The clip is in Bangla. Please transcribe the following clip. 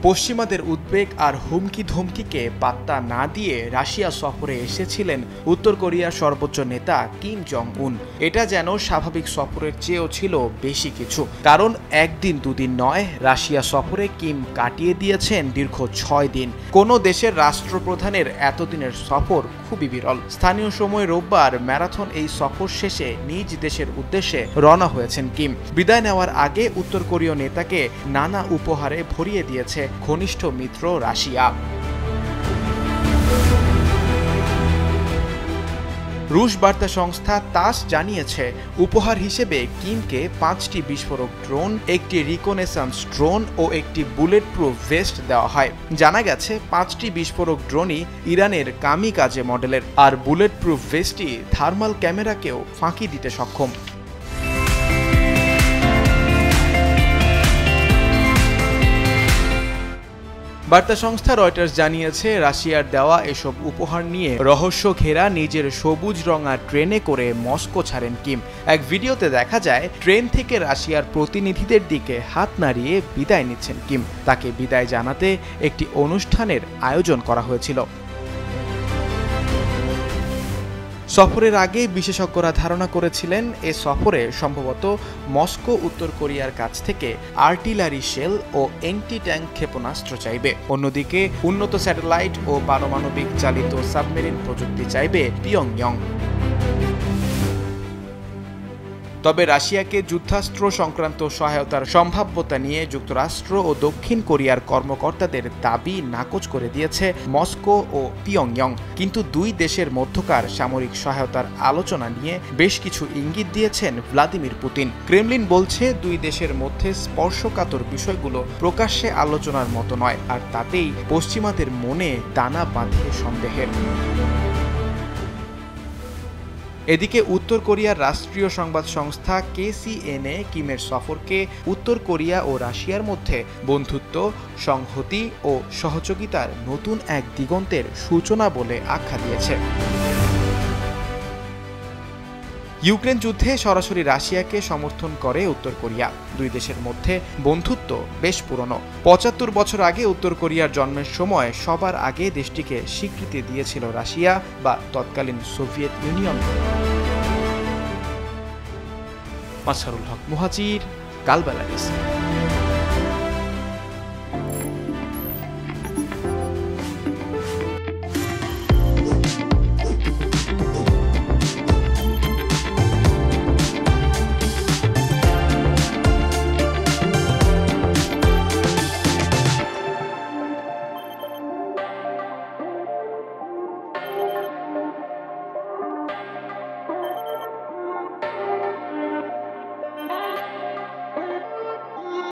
পশ্চিমাদের উদ্বেগ আর হুমকি ধমকিকে পাত্তা না দিয়ে রাশিয়া সফরে এসেছিলেন উত্তর কোরিয়ার সর্বোচ্চ নেতা কিম জং উন। এটা যেন স্বাভাবিক সফরের চেয়েও ছিল বেশি কিছু, কারণ একদিন দুদিন নয়, রাশিয়া সফরে কিম কাটিয়ে দিয়েছেন দীর্ঘ 6 দিন। কোনো দেশের রাষ্ট্রপ্রধানের এতদিনের সফর খুবই বিরল। স্থানীয় সময় রোববার ম্যারাথন এই সফর শেষে নিজ দেশের উদ্দেশ্যে রওনা হয়েছেন কিম। বিদায় নেওয়ার আগে উত্তর কোরীয় নেতাকে নানা উপহারে ভরিয়ে দিয়েছে ঘনিষ্ঠ মিত্র রাশিয়া। রুশ বার্তা সংস্থা তাস জানিয়েছে, উপহার হিসেবে কিমকে 5টি বিস্ফোরক ড্রোন, একটি রিকনেসান্স ড্রোন ও একটি বুলেট প্রুফ ভেস্ট দেওয়া হয়। জানা গেছে 5টি বিস্ফোরক ড্রোনই ইরানের কামিকাজে মডেলের, আর বুলেট প্রুফ ভেস্টটি থার্মাল ক্যামেরাকেও ফাঁকি দিতে সক্ষম। বার্তা সংস্থা রয়টার্স জানিয়েছে, রাশিয়ার দেওয়া এসব উপহার নিয়ে রহস্য ঘেরা নিজের সবুজ রঙা ট্রেনে করে মস্কো ছাড়েন কিম। এক ভিডিওতে দেখা যায়, ট্রেন থেকে রাশিয়ার প্রতিনিধিদের দিকে হাত নাড়িয়ে বিদায় নিচ্ছেন কিম। তাকে বিদায় জানাতে একটি অনুষ্ঠানের আয়োজন করা হয়েছিল। সফরের আগে বিশেষজ্ঞরা ধারণা করেছিলেন, এ সফরে সম্ভবত মস্কো উত্তর কোরিয়ার কাছ থেকে আর্টিলারি শেল ও অ্যান্টি ট্যাঙ্ক ক্ষেপণাস্ত্র চাইবে। অন্যদিকে উন্নত স্যাটেলাইট ও পারমাণবিক চালিত সাবমেরিন প্রযুক্তি চাইবে পিয়ংইয়ং। তবে রাশিয়াকে যুদ্ধাস্ত্র সংক্রান্ত সহায়তার সম্ভাব্যতা নিয়ে যুক্তরাষ্ট্র ও দক্ষিণ কোরিয়ার কর্মকর্তাদের দাবি নাকচ করে দিয়েছে মস্কো ও পিয়ংইয়ং। কিন্তু দুই দেশের মধ্যকার সামরিক সহায়তার আলোচনা নিয়ে বেশ কিছু ইঙ্গিত দিয়েছেন ভ্লাদিমির পুতিন। ক্রেমলিন বলছে, দুই দেশের মধ্যে স্পর্শকাতর বিষয়গুলো প্রকাশ্যে আলোচনার মতো নয়, আর তাতেই পশ্চিমাদের মনে দানা বাঁধে সন্দেহের। এদিকে উত্তর কোরিয়ার রাষ্ট্রীয় সংবাদ সংস্থা KCNA কিমের সফরকে উত্তর কোরিয়া ও রাশিয়ার মধ্যে বন্ধুত্ব, সংহতি ও সহযোগিতার নতুন এক দিগন্তের সূচনা বলে আখ্যা দিয়েছে। ইউক্রেন যুদ্ধে সরাসরি রাশিয়াকে সমর্থন করে উত্তর কোরিয়া। দুই দেশের মধ্যে বন্ধুত্ব বেশ পুরনো। 75 বছর আগে উত্তর কোরিয়ার জন্মের সময় সবার আগে দেশটিকে স্বীকৃতি দিয়েছিল রাশিয়া বা তৎকালীন সোভিয়েত ইউনিয়ন। মাসহারুল হক মুহাজির, কালবেলা।